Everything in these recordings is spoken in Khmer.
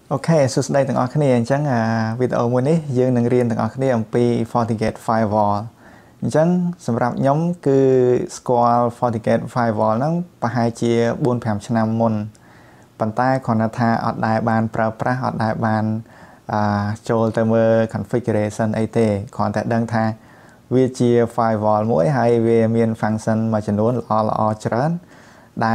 โอเคสุดท้ายถึงออกนี่จังวิดีโอวันนี้ยังหนึ่งเรียนถึงออกนี่ปี FortiGate Firewall จังสำหรับย้อมคือ Squall FortiGate Firewall นั้นประหารเชียบุญแผ่นชนะมนปันใต้คอนนาธาอดได้บานประอดได้บานโจลเตอร์เมอร์ configuration ไอเต้ขอนแต่ดังทางวิเชีย Firewall mỗi ให้เวียมีนฟังก์ชันมาจำนวนละเจริญได้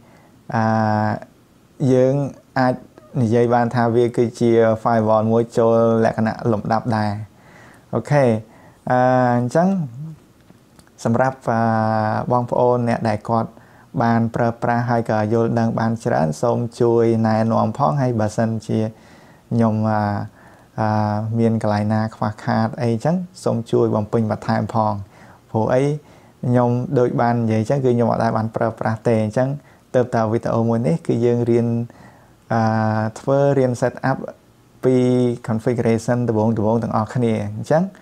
ยังอาจนิยายบานทาวีคือเชียไฟวอลมวยโจและขณะหลบดับได้โอเคจังสำหรับบองโอนเนี่ยได้กอดบานประให้กับโยนดังบานเจริญทรงช่วยนายนอมพ้องให้บาสันเชียยมเมียนกลายนาควาคาดไอ้จังทรงช่วยบำเพ็ญบัตรไทม์พองผู้ไอ้ยมโดยบานใหญ่จังคือยมได้บานประเตจังเติบโตวิดีโอมวยนี้คือยังเรียนเพื่อเรียน set up ปี configuration ตัววงต่างออกขณีจัง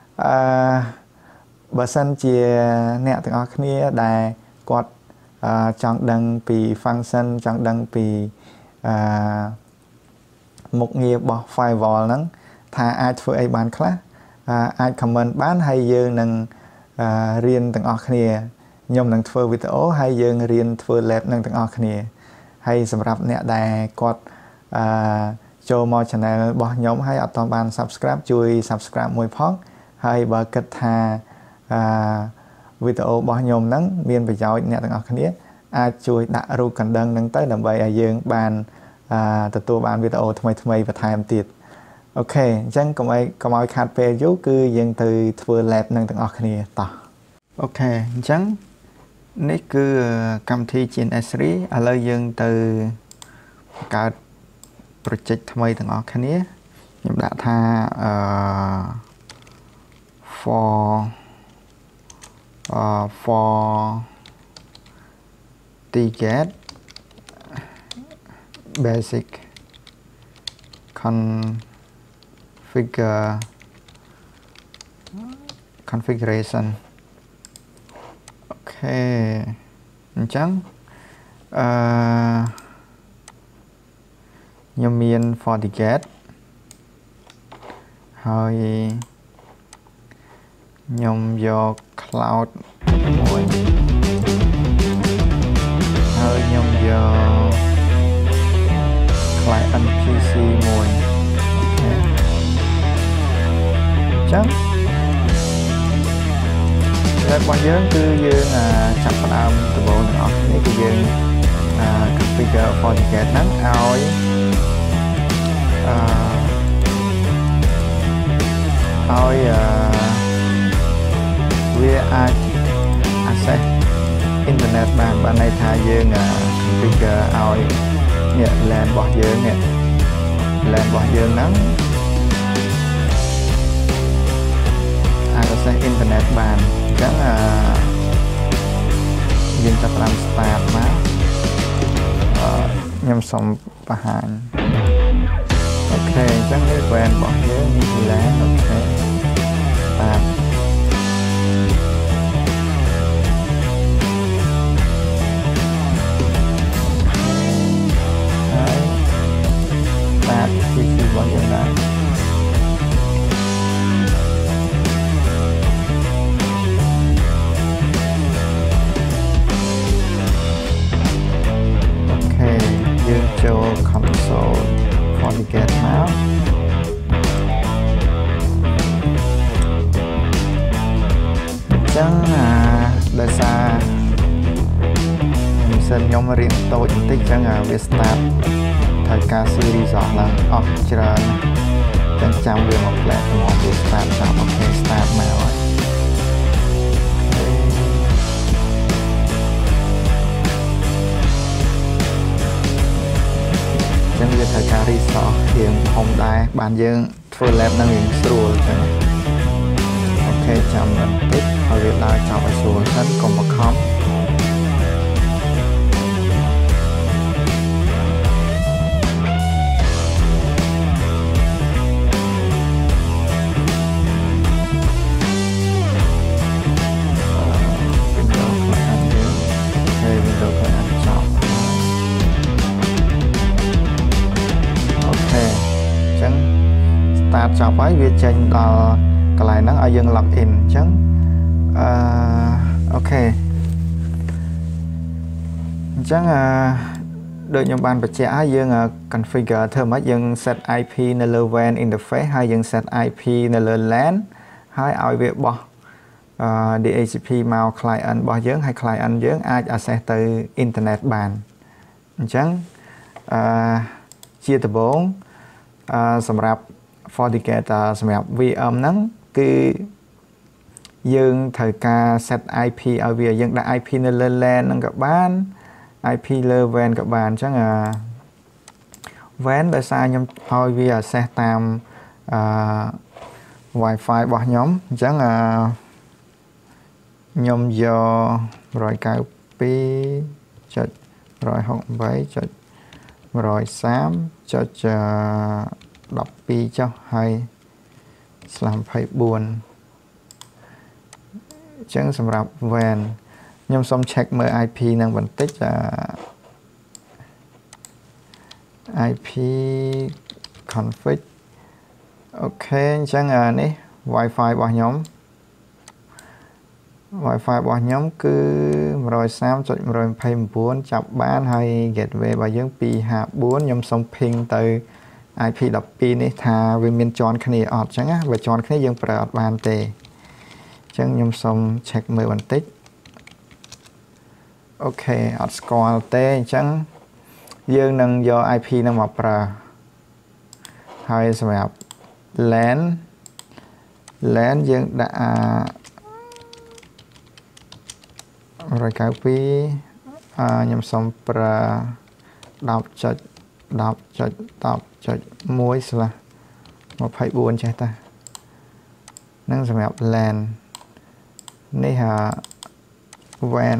บาสันเจียเนี่ยต่างออกขณีได้กดจังดังปีฟังก์ชันจังดังปีมุกเงียบบอก firewall นั้นถ้าอาจเพื่อไอ้บ้านคลาอาจคอมเมนต์บ้านให้ยืนหนึ่งเรียนต่างออกขณียมหนึ่งเพื่อวิดีโอให้ยืนเรียนเพื่อ lab หนึ่งต่างออกขณีให้สำหรับเนี่ยได้กดโจมอชแนลบอกย้อมให้อัตโนมัติ subscribe ช่วย subscribe มวยพ้องให้บริการทาวิดีโอบอกย้อมนั้นมีประโยชน์เนี่ยต่างๆนี้อาจช่วยดักรูกันดังนั้นเต้นដើម្បីឲ្យយើងបានទទួលបានវីដេអូថ្មីៗបន្ថែមទៀតអូខេអញ្ចឹងកុំឲ្យខាតពេលយូរគឺយើងទៅធ្វើ lab នឹងទាំងអស់គ្នាតោះអូខេអញ្ចឹងនេះគឺកម្មវិធី GNS3 ឥឡូវយើងទៅកើត project ថ្មីទាំងអស់គ្នាខ្ញុំដាក់ថាFortiGate basic configurationโอเคអញ្ចឹងខ្ញុំមាន FortiGate ហើយខ្ញុំយក cloud មួយហើយខ្ញុំយក client PC មួយអូខេអញ្ចឹងរបស់យើងគឺយើងចាប់ផ្ដើមដំបូងទាំងអស់នេះគឺយើង configure FortiGate ហ្នឹងឲ្យវាអាច access internet បានន័យថាយើង configure ឲ្យនេះ LAN របស់យើងនេះ LAN របស់យើងហ្នឹងអាច access internet បានអញ្ចឹងយើងចាប់ផ្ដើម start មកខ្ញុំសូមបង្ហាញអូខេអញ្ចឹងនេះ WAN របស់យើងនេះ LAN អូខេ start របស់យើងដែរអូខេយើងចូល console FortiGate មកអញ្ចឹងដោយសារមិនសិនខ្ញុំរៀនតូចបន្តិចអញ្ចឹងវា startត្រូវការ series អស់ឡើងអស់ច្រើនចឹងចាំវាមកផ្លែទៅមកវា start តាមអូខេ start មកហើយចឹងវាត្រូវការ resource រៀងធំដែរបានយើងធ្វើ lab នឹងរៀងស្រួលចឹងអូខេចាំបន្តិចឲ្យវាដើរចប់ឲ្យស្រួលសិនកុំបខំអូខេ start ចប់ហើយវាចេញដល់កន្លែងហ្នឹងឲ្យយើង log in អញ្ចឹងអូខេអញ្ចឹងដូចខ្ញុំបានបញ្ជាក់ហើយយើង configure ធ្វើម៉េចយើង set IP នៅលើ WAN interface ហើយយើង set IP នៅលើ LAN ហើយឲ្យវាបោះDHCP មក client របស់យើងហើយ client យើងអាច access ទៅ internet បានអញ្ចឹងជាដំបូងសម្រាប់ FortiGate សម្រាប់ VM ហ្នឹងគឺយើងត្រូវការ set IP ឲ្យវាយើងដាក់ IP នៅលើ LAN ហ្នឹងក៏បាន IP លើ WAN ក៏បានអញ្ចឹងWAN ដោយសារខ្ញុំឲ្យវា access តាមWi-Fi របស់ខ្ញុំអញ្ចឹងខ្ញុំយក 192.168.130.12 ចុះហើយ/24អញ្ចឹងសម្រាប់ WAN ខ្ញុំសូម check មើល IP នឹងបន្តិចIP config អូខេអញ្ចឹងនេះ Wi-Fi របស់ខ្ញុំ Wi-Fi របស់ខ្ញុំគឺ 130.129 ចាប់បានហើយ gateway របស់យើង 254 ខ្ញុំសូម ping ទៅ IP 12 នេះថាវាមានជាន់គ្នាអត់អញ្ចឹងណាបើជាន់គ្នាយើងប្រើអត់បានទេអញ្ចឹងខ្ញុំសូម check មើលបន្តិចអូខេអត់ស្គាល់ទេអញ្ចឹងយើងនឹងយក IP នឹងមកប្រើហើយសម្រាប់ LAN យើងដាក់192ខ្ញុំសូមប្រើ 10.10.10.1/24 ចេះតានឹងសម្រាប់ LAN នេះWAN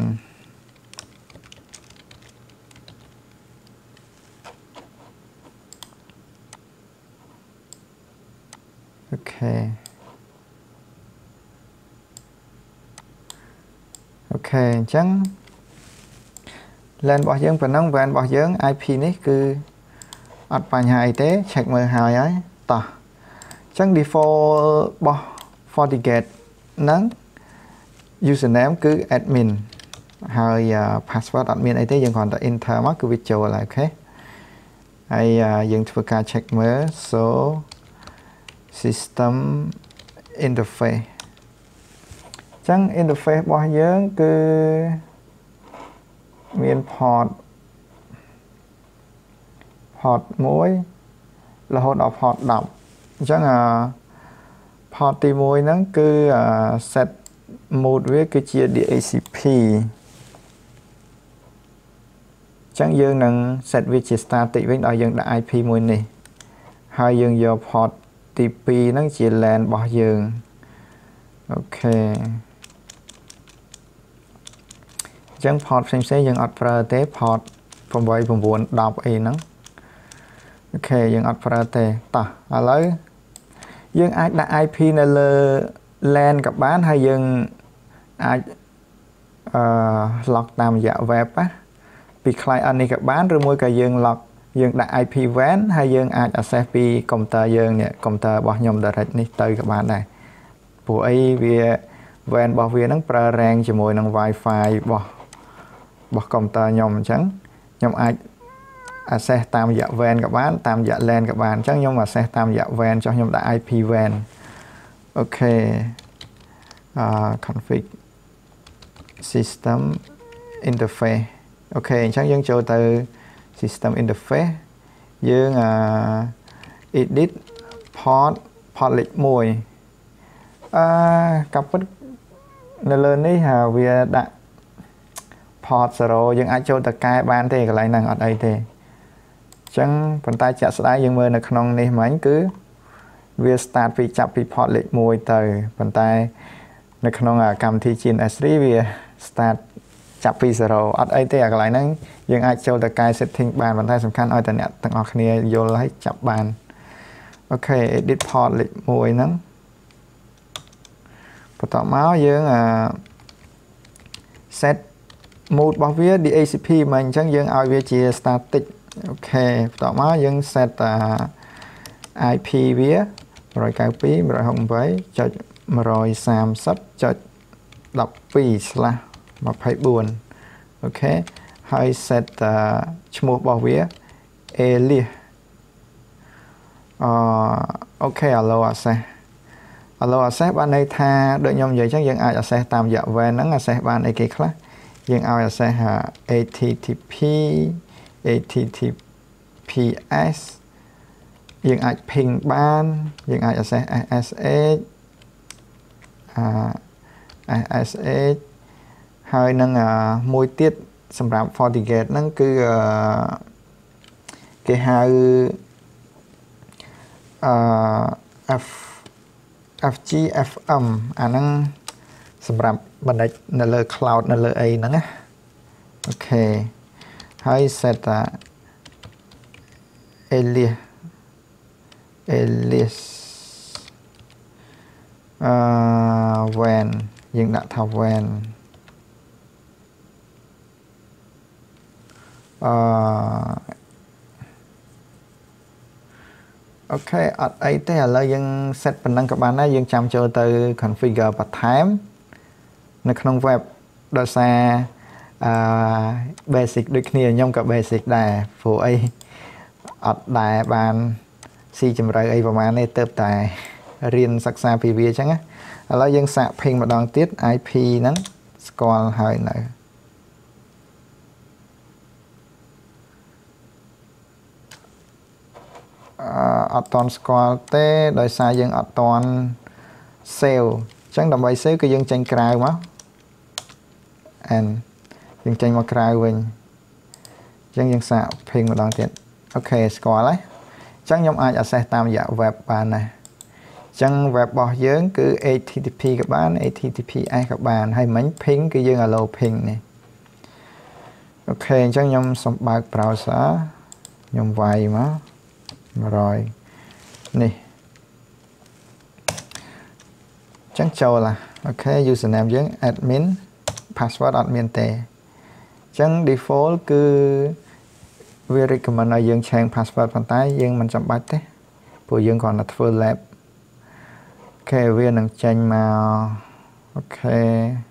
អូខេអញ្ចឹង LAN របស់យើងប៉ុណ្ណឹង WAN របស់យើង IP នេះគឺអត់បញ្ហាអីទេ check មើលហើយតោះអញ្ចឹង default របស់ FortiGate ហ្នឹង username គឺ admin ហើយ password អត់មានអីទេយើងគ្រាន់តែ enter មកគឺវាចូលហើយអូខេហើយយើងធ្វើការ check មើល so system interface អញ្ចឹង interface របស់យើងគឺមាន port 1រហូតដល់ port 10អញ្ចឹងport ទី1ហ្នឹងគឺ set mode វាគឺជា DHCP អញ្ចឹងយើងនឹង set វាជា static វិញដល់យើងដាក់ IP មួយនេះហើយយើងយក port ទី2ហ្នឹងជា LAN របស់យើងអូខេអញ្ចឹង port ផ្សេងៗយើងអត់ប្រើទេ port 8 9 10អីហ្នឹងអូខេយើងអត់ប្រើទេតោះឥឡូវយើងអាចដាក់ IP នៅលើ LAN ក៏បានហើយយើងអាចlog តាមរយៈ web ពី client នេះក៏បានឬមួយក៏យើង log យើងដាក់ IP WAN ហើយយើងអាច access ពី computer យើងនេះ computer របស់ខ្ញុំ direct នេះទៅក៏បានដែរព្រោះអីវា WAN របស់វានឹងប្រើ rank ជាមួយនឹង Wi-Fi របស់ computer ខ្ញុំអញ្ចឹងខ្ញុំអាច access តាមរយៈ WAN ក៏បានតាមរយៈ LAN ក៏បានអញ្ចឹងខ្ញុំ access តាមរយៈ WAN ចុះខ្ញុំដាក់ IP WAN អូខេconfig system interface អូខេអញ្ចឹងយើងចូលទៅ system interface យើងedit port លេខ1កាប់ពិតនៅលើនេះវាដាក់ port 0យើងអាចចូលទៅកែបានទេកន្លែងហ្នឹងអត់អីទេអញ្ចឹងប៉ុន្តែជាក់ស្ដែងយើងមើលនៅក្នុងនេះមិញគឺវា start ពីចាប់ពី port លេខ1ទៅប៉ុន្តែនៅក្នុងកម្មវិធី GNS3 វា start ចាប់ពី0អត់អីទេកន្លែងហ្នឹងយើងអាចចូលទៅកែ setting បានប៉ុន្តែសំខាន់ឲ្យតែអ្នកទាំងអស់គ្នាយល់ហើយចាប់បានអូខេ edit port លេខ1ហ្នឹងបន្តមកយើងset mode របស់វា DHCP មកអញ្ចឹងយើងឲ្យវាជា static អូខេបន្តមកយើង set IP វា 128.130.12/24 okហើយ set ឈ្មោះរបស់វា alias អូខេ allow access បានន័យថាដូចខ្ញុំនិយាយចឹងយើងអាច access តាមរយៈ van ហ្នឹង access បានអីគេខ្លះយើងឲ្យ access http https យើងអាច ping បានយើងអាច access SSH SSH ហើយនឹងមួយទៀតសម្រាប់ FortiGate ហ្នឹងគឺគេហៅFGFM អាហ្នឹងសម្រាប់បណ្ឌិតនៅលើ cloud នៅលើអីហ្នឹងណាអូខេហើយ set alias van យើងដាក់ថា van អូខេអត់អីទេឥឡូវយើង set ប៉ុណ្ណឹងក៏បានដែរយើងចាំចូលទៅ configure បន្ថែមនៅក្នុង web ដោយសារ basic ដូចគ្នាខ្ញុំក៏ basic ដែរព្រោះអីអត់ដែរបានស៊ីជម្រៅអីប្រហែលទេទៅតែរៀនសិក្សាពីវាអញ្ចឹងណាឥឡូវយើងសាក ping ម្ដងទៀត IP ហ្នឹងស្គាល់ហើយនៅអត់តន់ស្គាល់ទេដោយសារយើងអត់តន់ save អញ្ចឹងដើម្បី save គឺយើងចេញក្រៅមក and យើងចេញមកក្រៅវិញអញ្ចឹងយើងសាក ping ម្ដងទៀតអូខេស្គាល់ហើយអញ្ចឹងខ្ញុំអាច access តាមរយៈ web បានដែរអញ្ចឹង web របស់យើងគឺ http ក៏បាន https ក៏បានហើយមិញ ping គឺយើង allow ping នេះអូខេអញ្ចឹងខ្ញុំសូមបើក browser ខ្ញុំវាយមក100នេះអញ្ចឹងចូលឡាអូខេ username យើង admin password អត់មានទេអញ្ចឹង default គឺវា recommend ឲ្យយើង change password ប៉ុន្តែយើងមិនចាំបាច់ទេព្រោះយើងគ្រាន់តែធ្វើ lab អូខេវានឹងចេញមកអូខេ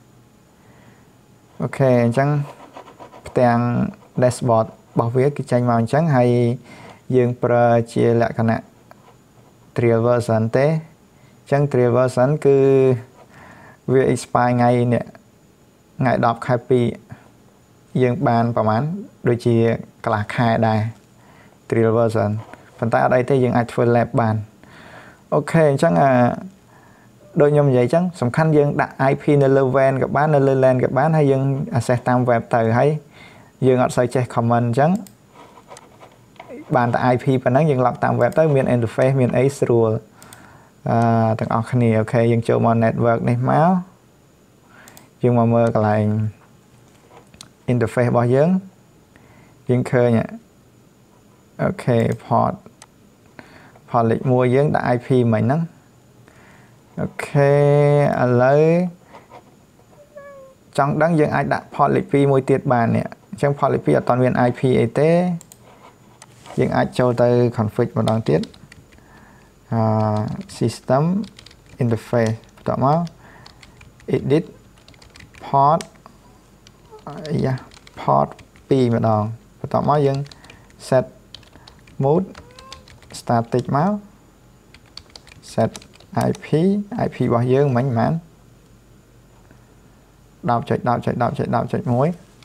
អញ្ចឹងផ្ទាំង dashboard របស់វាគឺចេញមកអញ្ចឹងហើយយើងប្រើជាលក្ខណៈ trial version ទេអញ្ចឹង trial version គឺវា expire ថ្ងៃនេះថ្ងៃ 10 ខែ 2 យើងបានប្រហែលដូចជាកន្លះខែដែរ trial version ប៉ុន្តែអត់អីទេយើងអាចធ្វើ lab បានអូខេអញ្ចឹងដូចខ្ញុំនិយាយអញ្ចឹងសំខាន់យើងដាក់ IP នៅលើ van ក៏បាននៅលើ LAN ក៏បានហើយយើង access តាម web ទៅហើយយើងអត់សូវចេះ comment អញ្ចឹងបានតែ IP ប៉ុណ្ណឹងយើង log តាម web ទៅមាន interface មានអីស្រួលទាំងអស់គ្នាអូខេយើងចូលមក network នេះមកយើងមកមើលកន្លែង interface របស់យើងឃើញអូខេ port លេខ1យើងដាក់ IP មិញហ្នឹងអូខេឥឡូវចង់ដឹងយើងអាចដាក់ port លេខ2មួយទៀតបាននេះអញ្ចឹង port លេខ2អត់ទាន់មាន IP អីទេយើងអាចចូលទៅ config ម្ដងទៀតsystem interface បន្តមក edit port port 2ម្ដងបន្តមកយើង set mode static មក set IP របស់យើងមិញប៉ុន្មាន 10.10.10.10.1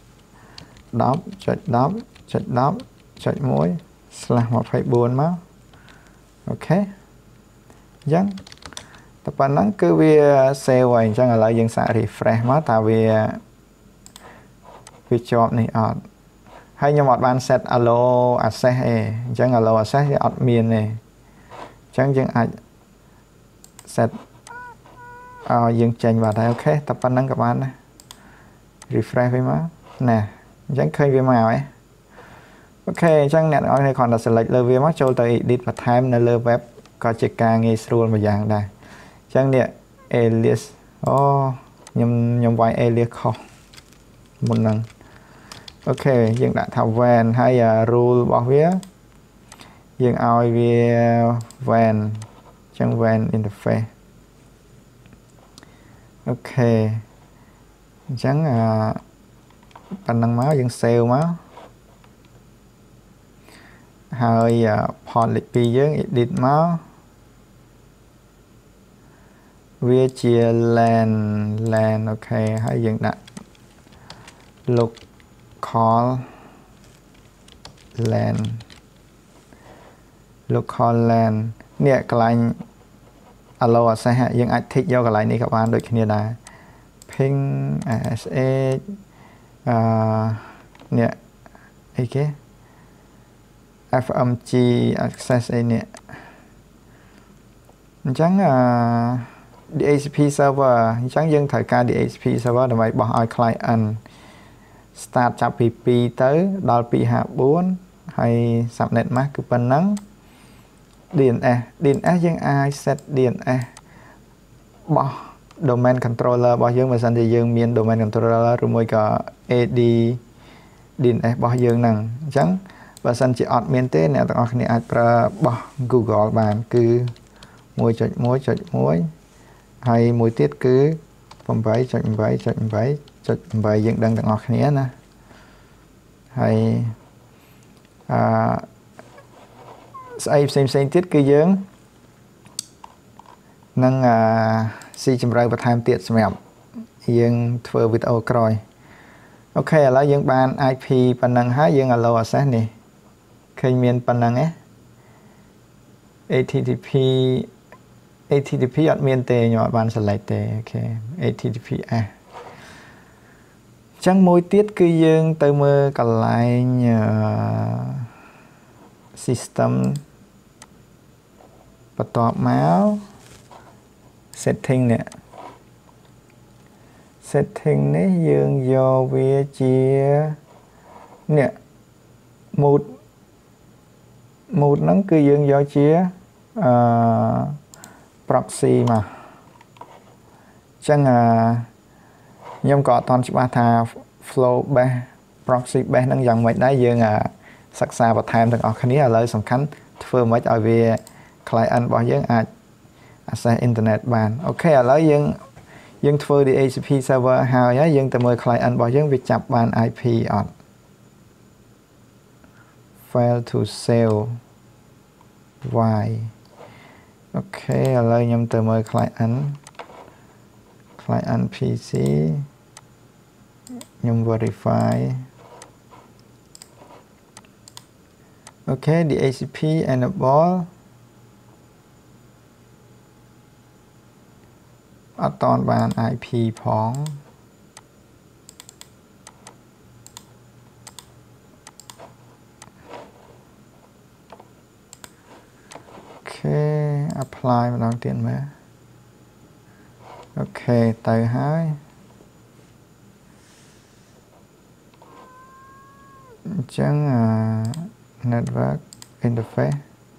10.10.10.1/24 មកអូខេអញ្ចឹងតែប៉ុណ្ណឹងគឺវា save ហើយអញ្ចឹងឥឡូវយើងសាក refresh មកតើវាជាប់នេះអត់ហើយខ្ញុំអត់បាន set allow access ទេអញ្ចឹង allow access វាអត់មានទេអញ្ចឹងយើងអាច set យើងចេញបាត់ហើយអូខេតែប៉ុណ្្នឹងក៏បានដែរ refresh វាមកណាអញ្ចឹងឃើញវាមកហើយអូខេអញ្ចឹងអ្នកទាំងអស់គ្នាគ្រាន់តែ select លើវាមកចូលទៅ edit បន្ថែមនៅលើ web ក៏ជាការងាយស្រួលមួយយ៉ាងដែរអញ្ចឹងនេះ alias ខ្ញុំវាយ alias ខុសមុនហ្នឹងអូខេយើងដាក់ថា van ហើយ rule របស់វាយើងឲ្យវា van chẳng WAN interface ok chẳng phần năng máu dân sale máu hơi port lịch pi dân edit máu về chia LAN ok hãy dừng đặt local LAN nè cái này alo sẽ hạ dân ai thích do cái này này các bạn được như là ping ASA nè cái FMG access nè chẳng DHCP server chẳng dân thời ca DHCP server để bỏ ai client start chập PP tới đo pi hạ 4 hay subnet mask cứ phần nắng DNS dân ai set DNS bỏ domain controller bỏ dân mà sẵn thì dân miền domain controller rồi mới có AD DNS bỏ dân năng chẳng và sẵn chỉ admin tế nè tặng này ai bỏ Google bàn cứ môi hay môi tiết cứ phòng váy dựng đăng tặng này nè hay xem tiết cứ dưỡng nâng si chùm rơi và tham tiết xem dương thơ video coi ok là dương ban IP phần năng há dương alo access này khi miền phần năng ấy HTTP admin tê nhỏ ban select tê ok HTTP chẳng môi tiết cứ dương từ mơ cả lại system và tọa máu setting này dương do về chia nè một nó cứ dương do chia proxy mà chẳng nhưng có toàn chỉ ba thà flow base proxy base năng dòng mấy đáy dương sắc xa và tham từng ở khán là lời sòng khánh phơ mới ở về client bỏ dương access internet bàn ok là lời dương phơ đi HTTP server hào nhá dương từ mời client bỏ dương việc chập bàn IP on fail to sell why ok là lời nhầm từ mời client PC nhầm verify ok DHCP enable ở toàn bàn IP phóng ok apply một đồng tiền mà ok từ 2 chẳng network interface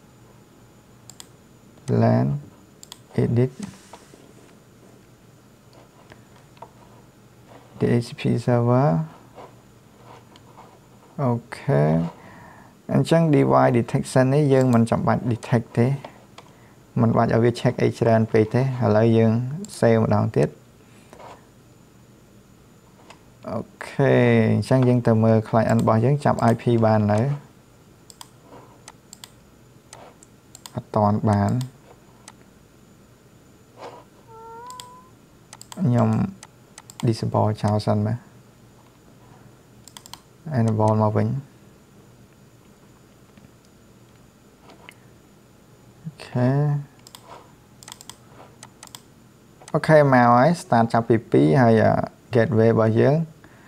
LAN edit DHCP server ok anh chẳng device detection ấy dương mình chọn bạn detect thế mình bạn ở việc check HTTP thế hay là dương save một đoạn tiết ok chẳng dương từ mơ client bỏ dương chạm IP bàn nữa toàn bán nhầm disable chào sân mà enable màu vĩnh ok màu ấy start chạm PP hay gateway bảo dưỡng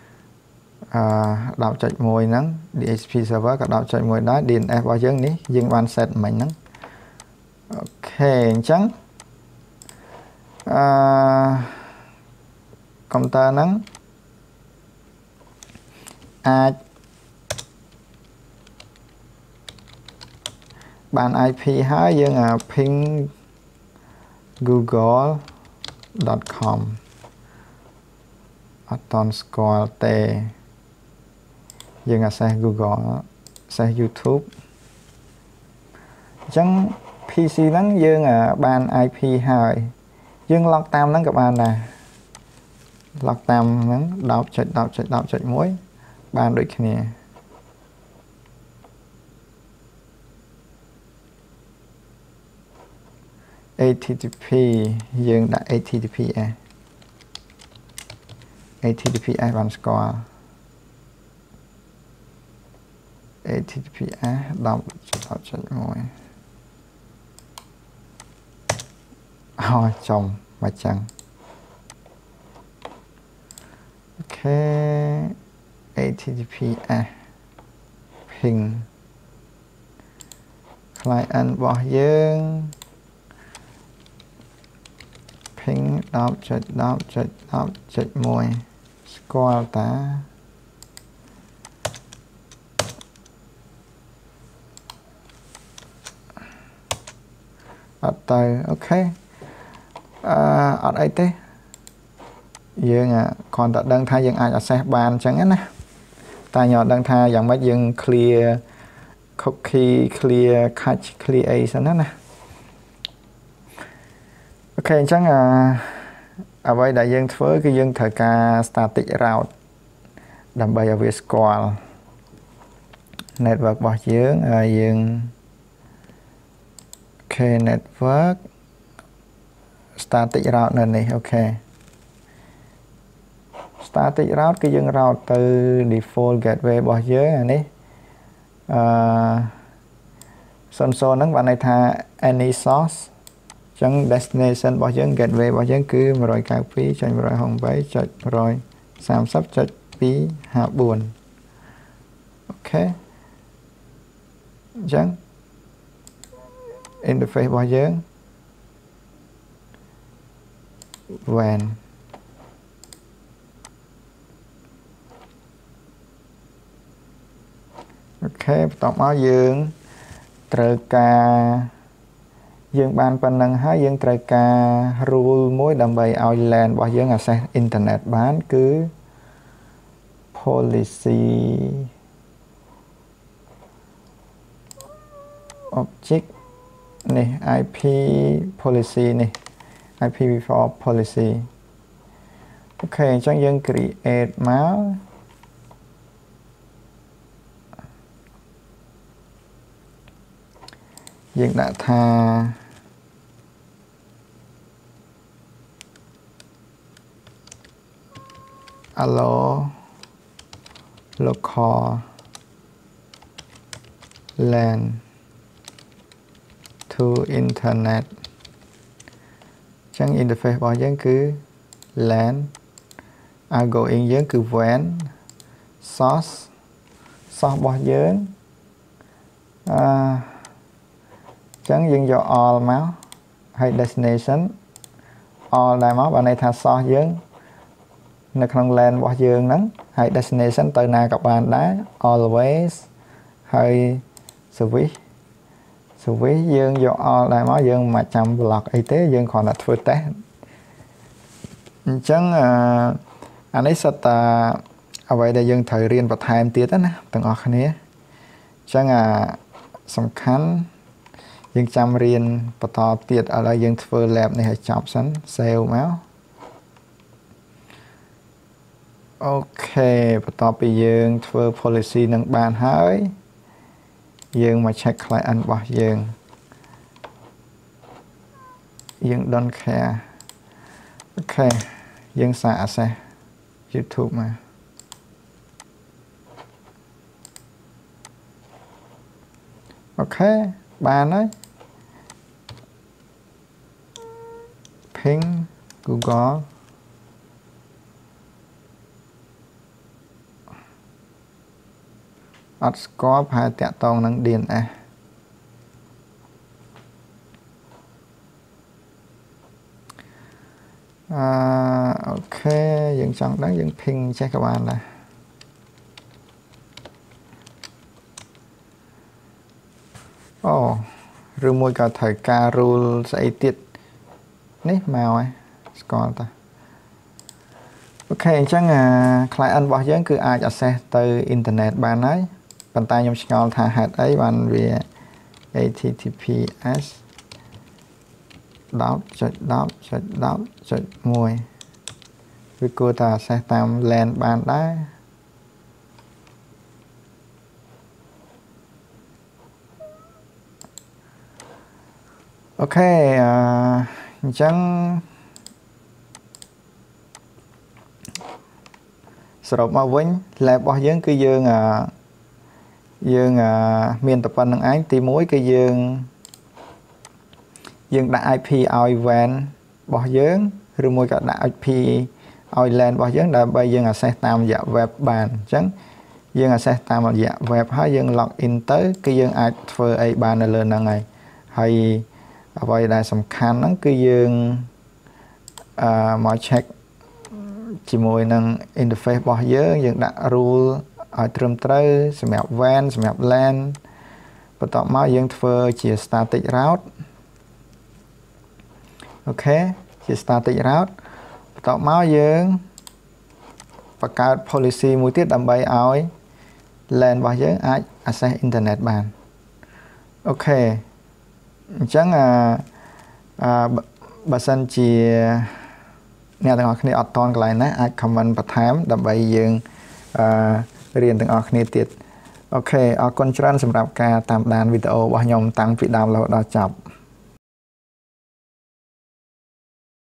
đọc chạy mùi nắng DHCP server có đọc chạy mùi đó DNS bảo dưỡng ní dương ban set mình nắng ok chẳng computer nắng bàn IP há dương ping google.com toàn score t dương xe Google xe YouTube chẳng P PC ហ្នឹងយើងបាន IP ហើយយើង log តាមហ្នឹងក៏បានដែរ log តាមហ្នឹង 10.10.10.1 បានដូចគ្នា HTTP យើងដាក់ HTTPS HTTPS បានស្គាល់ HTTPS 10.10.1 ហើយចំមកចឹង អូខេ HTTPS ping client របស់យើង ping 10.10.10.1 ស្គាល់តា អត់ទៅអូខេអត់អីទេយើងគ្រាន់តែដឹងថាយើងអាច access បានអញ្ចឹងណាតែខ្ញុំអត់ដឹងថាយ៉ាងម៉េចយើង clear cookie clear cache clear អីសិនណាអូខេអញ្ចឹងអ្វីដែលយើងធ្វើគឺយើងត្រូវការ static route ដើម្បីឲ្យវាស្គាល់ network របស់យើងយើង OK network static route នៅនេះអូខេ static route គឺយើង route ទៅ default gateway របស់យើងអានេះ00ហ្នឹងបានន័យថា any source អញ្ចឹង destination របស់យើង gateway របស់យើងគឺ 192.168.130.254 អូខេអញ្ចឹង interface របស់យើង WAN អូខេបន្ទាប់មកយើងត្រូវការយើងបានប៉ុណ្ណឹងហើយយើងត្រូវការ rule មួយដើម្បីឲ្យ LAN របស់យើង access internet បានគឺ policy object នេះ IP policy នេះ IPv4 policy អូខេអញ្ចឹងយើង create មកយើងដាក់ថា allo local LAN to internet ចឹង interface របស់យើងគឺ LAN outgoing យើងគឺ WAN source របស់យើងចឹងយើងយក all មកហើយ destination all ដែរមកបានន័យថា source យើងនៅក្នុង LAN របស់យើងហ្នឹងហើយ destination ទៅណាក៏បានដែរ always ហើយ service យើងយក all ដែរមកយើងមិនចាំ block អីទេយើងគ្រាន់តែធ្វើ test អញ្ចឹងអានេះសិតតាអ្វីដែលយើងត្រូវរៀនបន្ថែមទៀតណាទាំងអស់គ្នាអញ្ចឹងសំខាន់យើងចាំរៀនបន្តទៀតឥឡូវយើងធ្វើ lab នេះឲ្យចប់សិន save មកអូខេបន្ទាប់ពីយើងធ្វើ policy នឹងបានហើយយើងមក check client របស់យើង don't care អូខេយើងសាក access YouTube មកអូខេបានហើយ ping Google អត់ស្គាល់ប្រហែលតាក់ទងនឹង DNS អូខេយើងចង់ដឹងយើង ping ចេះក៏បានដែរអូឬមួយក៏ត្រូវការ rule ស្អីទៀតនេះមកហើយស្គាល់តាអូខេអញ្ចឹងclient របស់យើងគឺអាច access ទៅ internet បានហើយប៉ុន្តែខ្ញុំឆ្ងល់ថាហេតុអីបានវា HTTPS 10.10.10.1 vì cô ta sẽ tam lên bàn đá ok chẳng sập mà vinh là bao nhiêu cái dương miền tập văn anh thì mỗi cái dương đã IP ao van bao nhiêu rồi mỗi cả đã IP ao lên bao nhiêu là bây giờ sẽ tam dạ web bàn chẳng dương sẽ tam dạ web hay dương login tới cái dương ai phơi ai bàn lên là ngày hay vậy là sầm khăn nó cái dương mọi check chỉ môi năng interface bao nhiêu dương đã rule ở trong tới xem map van xem map lan vàต่อมาយើងធ្វើជា static route អូខេជា static route បន្ទាប់មកយើងបង្កើត policy មួយទៀតដើម្បីឲ្យ LAN របស់យើងអាច access internet បានអូខេអញ្ចឹងបើសិនជាអ្នកទាំងអស់គ្នាអត់តន់កន្លែងណាអាច comment បន្ថែមដើម្បីយើងរៀនទាំងអស់គ្នាទៀតអូខេអរគុណច្រើនសម្រាប់ការតាមដានវីដេអូរបស់ខ្ញុំតាំងពីដើមរហូតដល់ចប់